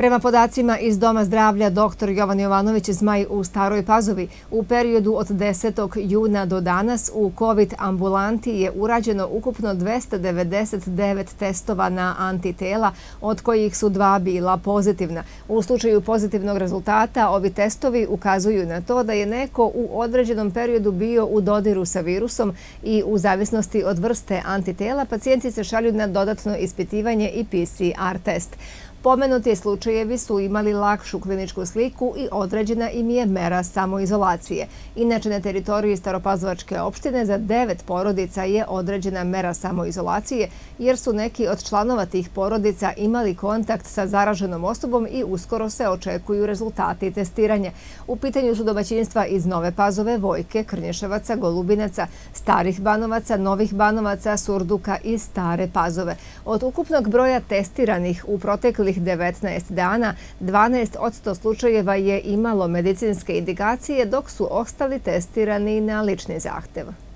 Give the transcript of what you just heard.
Prema podacima iz Doma zdravlja dr. Jovan Jovanović Zmaj u Staroj Pazovi, u periodu od 10. juna do danas u COVID ambulanti je urađeno ukupno 299 testova na antitela, od kojih su 2 bila pozitivna. U slučaju pozitivnog rezultata, ovi testovi ukazuju na to da je neko u određenom periodu bio u dodiru sa virusom i u zavisnosti od vrste antitela, pacijenti se šalju na dodatno ispitivanje i PCR test. Pomenuti slučajevi su imali lakšu kliničku sliku i određena im je mera samoizolacije. Inače, na teritoriji Staropazovačke opštine za 9 porodica je određena mera samoizolacije, jer su neki od članova tih porodica imali kontakt sa zaraženom osobom i uskoro se očekuju rezultati testiranja. U pitanju su domaćinstva iz Nove Pazove, Vojke, Krnješevaca, Golubinaca, Starih Banovaca, Novih Banovaca, Surduka i Stare Pazove. Od ukupnog broja testiranih u proteklih 19 dana, 12% slučajeva je imalo medicinske indikacije, dok su ostali testirani na lični zahtev.